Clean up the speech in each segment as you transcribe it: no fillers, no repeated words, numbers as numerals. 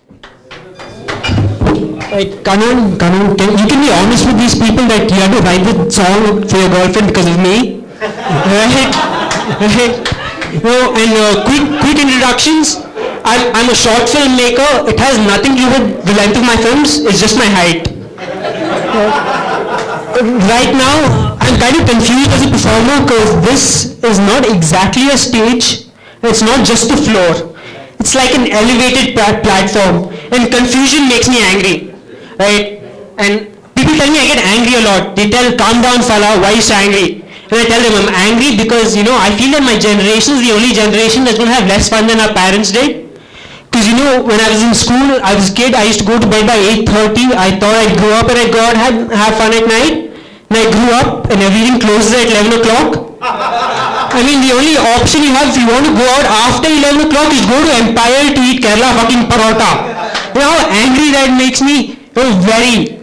Right, Kanan, you can be honest with these people that you had to write the song for your girlfriend because of me. Right? Right? Quick introductions. I'm a short film maker. It has nothing to do with the length of my films. It's just my height. Right now, I'm kind of confused as a performer because this is not exactly a stage. It's not just the floor. It's like an elevated platform. And confusion makes me angry. Right? And people tell me I get angry a lot. They tell, calm down fella, why are you so angry? And I tell them I'm angry because, I feel that my generation is the only generation that's going to have less fun than our parents did. Because, when I was in school, I was a kid, I used to go to bed by 8:30. I thought I'd grow up and I'd go out and have fun at night. And I grew up and everything closes at 11 o'clock. I mean, the only option you have if you want to go out after 11 o'clock is go to Empire to eat Kerala fucking parota. You know how angry that makes me? Very.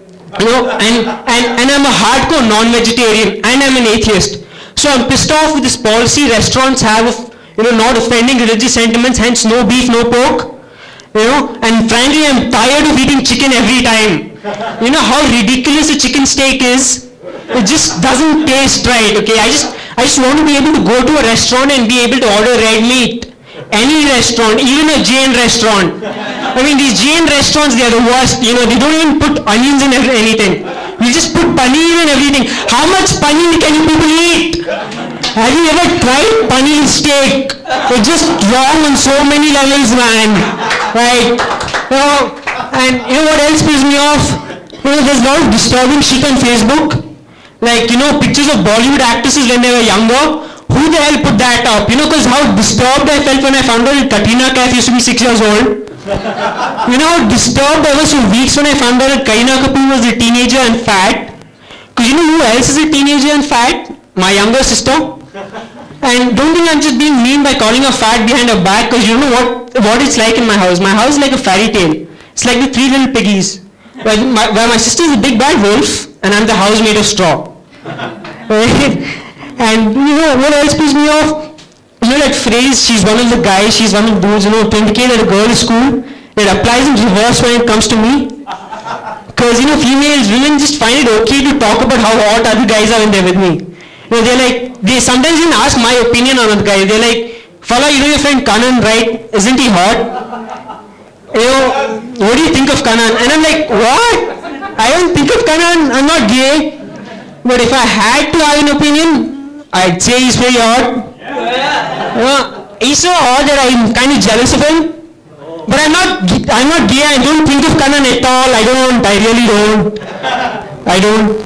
And I'm a hardcore non-vegetarian and I'm an atheist. So I'm pissed off with this policy restaurants have of, not offending religious sentiments, hence no beef, no pork. And frankly, I'm tired of eating chicken every time. You know how ridiculous a chicken steak is? It just doesn't taste right, okay? I just want to be able to go to a restaurant and be able to order red meat. Any restaurant, even a Jain restaurant. I mean, these Jain restaurants, they are the worst. They don't even put onions in anything. You just put paneer in everything. How much paneer can you people eat? Have you ever tried paneer steak? It's just wrong on so many levels, man. Right? And what else pisses me off? There's a lot of disturbing shit on Facebook. Like, pictures of Bollywood actresses when they were younger. Who the hell put that up? Because how disturbed I felt when I found out that Katrina Kaif used to be 6 years old. How disturbed I was for weeks when I found out that Kareena Kapoor was a teenager and fat. Because who else is a teenager and fat? My younger sister. And don't think I'm just being mean by calling her fat behind her back, because you know what it's like in my house. My house is like a fairy tale. It's like the Three Little Piggies. Where my sister is a big bad wolf and I'm the house made of straw. And what else pisses me off? That phrase, she's one of the guys, she's one of the dudes, to indicate that a girl is cool, it applies in reverse when it comes to me. Because, women just find it okay to talk about how hot other guys are when they're with me. They're like, they sometimes even ask my opinion on other guys. They're like, fella, your friend Kanan, right? Isn't he hot? What do you think of Kanan? And I'm like, what? I don't think of Kanan, I'm not gay. But if I had to have an opinion, I'd say he's very hot. He's so hot that I'm kind of jealous of him. But I'm not gay. I don't think of Kanan at all. I really don't. I don't.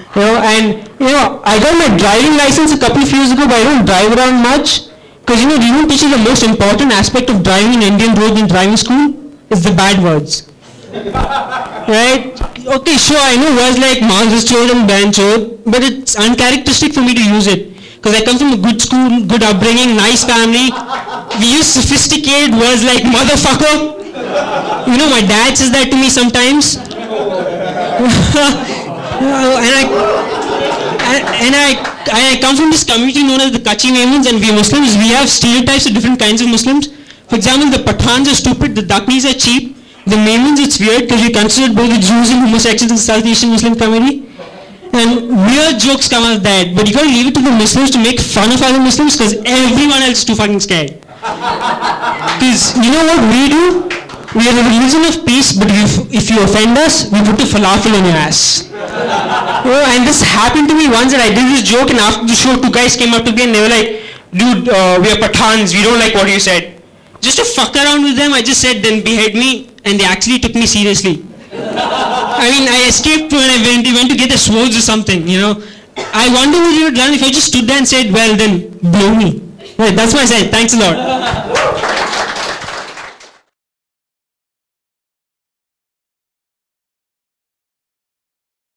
I got my driving license a couple of years ago, but I don't drive around much. Because they don't teach you the most important aspect of driving in Indian roads in driving school is the bad words. Right? Okay, sure, I know words like Mars and Bancho, but it's uncharacteristic for me to use it. Because I come from a good school, good upbringing, nice family. We use sophisticated words like motherfucker. My dad says that to me sometimes. and I come from this community known as the Kachi Memons, and we Muslims, we have stereotypes of different kinds of Muslims. For example, the Pathans are stupid, the Daknis are cheap, the Memons it's weird because we consider both the Jews and homosexuals in the South Asian Muslim community. And weird jokes come out of that, but you gotta leave it to the Muslims to make fun of other Muslims because everyone else is too fucking scared. Because what we do? We are a religion of peace, but if you offend us, we put the falafel on your ass. And this happened to me once, that I did this joke, and after the show, two guys came up to me and they were like, dude, we are Pathans, we don't like what you said. Just to fuck around with them, I just said, then behead me, and they actually took me seriously. I mean, I escaped when I went to get the swords or something, I wonder what you would have done if I just stood there and said, well then, blow me. Right, that's what I said. Thanks a lot.